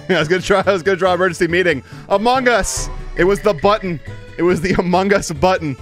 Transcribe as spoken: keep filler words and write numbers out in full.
I was gonna try. I was gonna draw emergency meeting. Among Us. It was the button. It was the Among Us button.